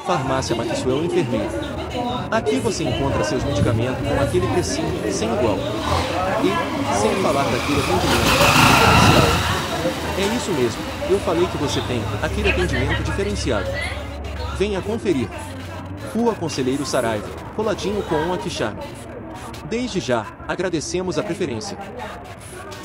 Farmácia Maxwell Enfermeiro. Aqui você encontra seus medicamentos com aquele precinho sem igual. E, sem falar daquele atendimento diferenciado. É isso mesmo, eu falei que você tem aquele atendimento diferenciado. Venha conferir. Rua Conselheiro Saraiva, coladinho com um Aquixarme. Desde já, agradecemos a preferência.